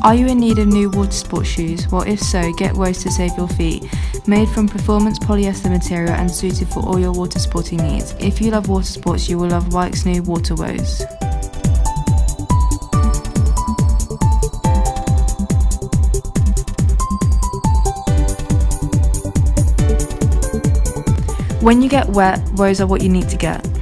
Are you in need of new water sports shoes? Well, if so, get Woes to save your feet. Made from performance polyester material and suited for all your water sporting needs. If you love water sports, you will love Wyke's new Water Woes. When you get wet, Woes are what you need to get.